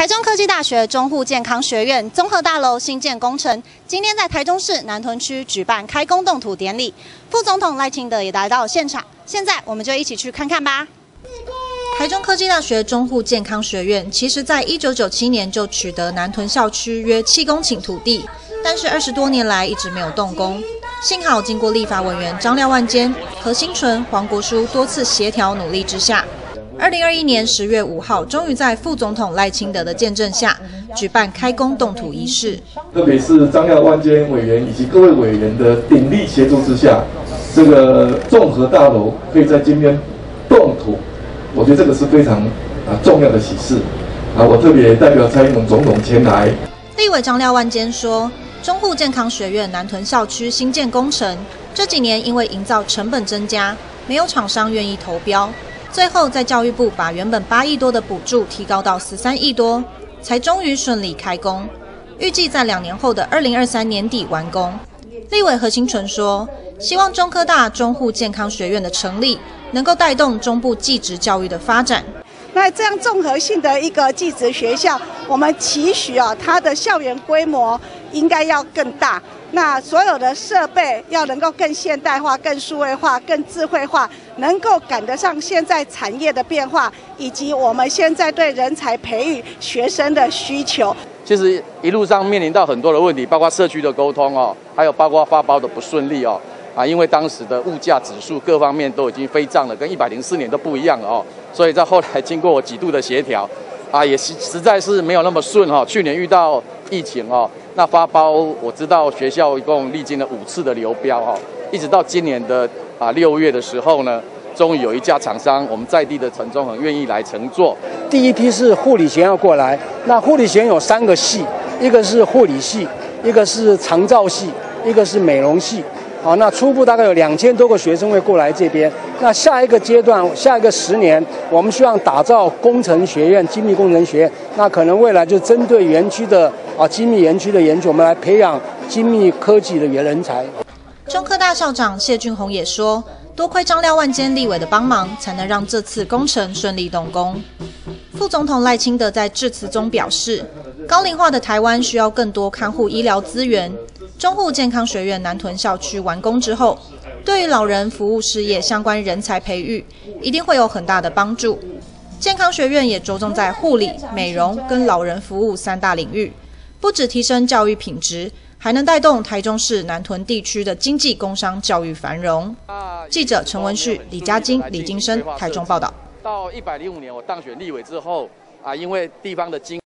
台中科技大学中护健康学院综合大楼新建工程，今天在台中市南屯区举办开工动土典礼，副总统赖清德也来到现场。现在我们就一起去看看吧。台中科技大学中护健康学院，其实在1997年就取得南屯校区约7公顷土地，但是20多年来一直没有动工。幸好经过立法委员张廖万坚、何新纯、黄国书多次协调努力之下，2021年10月5号，终于在副总统赖清德的见证下，举办开工动土仪式。 特别是张廖万坚委员以及各位委员的鼎力协助之下，这个综合大楼可以在今天动土，我觉得这个是非常重要的喜事。我特别代表蔡英文总统前来。 立委张廖万坚说，中护健康学院南屯校区新建工程这几年因为营造成本增加，没有厂商愿意投标。最后，在教育部把原本8亿多的补助提高到13亿多，才终于顺利开工。预计在2年后的2023年底完工。立委何新纯说，希望中科大中护健康学院的成立，能够带动中部技职教育的发展。 那这样综合性的一个技职学校，我们期许它的校园规模应该要更大。那所有的设备要能够更现代化、更数位化、更智慧化，能够赶得上现在产业的变化，以及我们现在对人才培育学生的需求。 其实一路上面临到很多的问题，包括社区的沟通还有包括发包的不顺利因为当时的物价指数各方面都已经飞涨了，跟104年都不一样了所以在后来经过我几度的协调也实在是没有那么顺去年遇到疫情那发包我知道学校一共历经了5次的流标一直到今年的6月的时候呢，终于有一家厂商我们在地的陈忠恒愿意来承做。 第一批是护理学院要过来，那护理学院有3个系，一个是护理系，一个是长照系，一个是美容系。那初步大概有2000多个学生会过来这边。那下一个阶段，下一个10年，我们希望打造工程学院、精密工程学院。那可能未来就针对园区的精密园区的研究，我们来培养精密科技的人才。 中科大校长谢俊宏也说，多亏张廖万坚立委的帮忙，才能让这次工程顺利动工。副总统赖清德在致辞中表示，高龄化的台湾需要更多看护医疗资源。中护健康学院南屯校区完工之后，对于老人服务事业相关人才培育，一定会有很大的帮助。健康学院也着重在护理、美容跟老人服务3大领域，不只提升教育品质，还能带动台中市南屯地区的经济、工商、教育繁荣。记者陈文旭、李嘉金、李金生，台中报道。 到105年我当选立委之后因为地方的经